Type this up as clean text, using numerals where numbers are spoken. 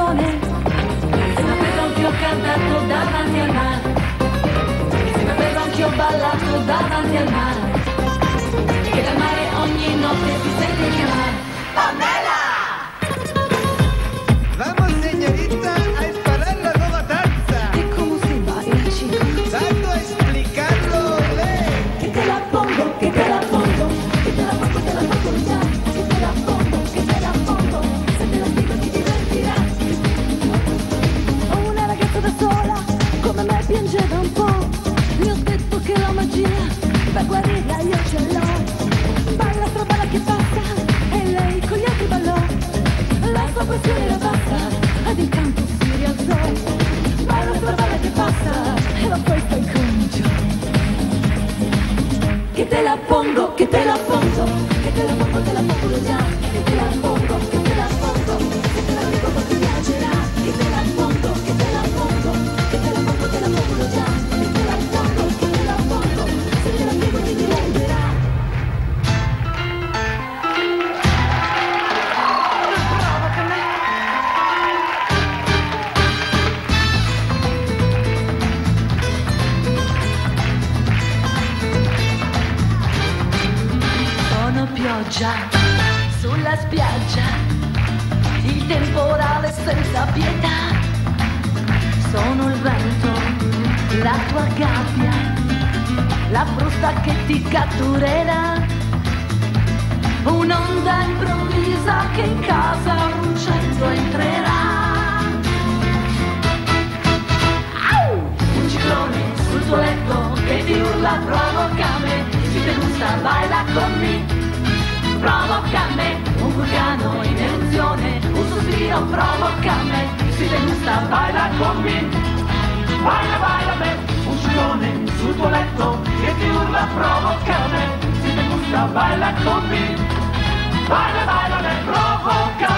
canzone, sapevo anch'io ho cantato davanti al mare, sapevo anch'io ho ballato davanti al mare, che dal mare ogni notte si sente chiamare Pamela! Vamos, señorita, a esparar la nuova danza. E come si baila, chico? Salgo a explicarlo, lei. Che te la pongo, che te la pongo, che te la pongo, te la pongo già, che te la pongo, che te la pongo, se te la spiego ti divertirà. Ho una ragazza da sola, come me piangeva un po', gli ho detto che la magia per guarirla io ce l'ho. Balla sta balla che passa, e lei con gli altri ballò, la sua pressione era bassa, ad incanto si rialzò. Balla sta balla che passa, e la festa incominciò. Che te la pongo, che te la pongo, che te la pongo già, che te la pongo, che te la pongo, che te la pongo ti piacerà, che te la pongo, che te la pongo, che te la pongo già, che te la pongo, che te la pongo, se te la spiego ti diventerà. Sono pioggia sulla spiaggia, il temporale senza pietà. Sono il vento, la tua gabbia, la frusta che ti catturerà. Un'onda improvvisa che in casa ruggendo entrerà. Au! Un ciclone sul tuo letto che ti urla provocame. Si te gusta baila con me. Provocame, un vulcano in eruzione, un sospiro provocame, si te gusta baila con me, baila, baila me, un ciclone sul tuo letto che ti urla provocame, si te gusta baila con me, baila, baila me, provocame.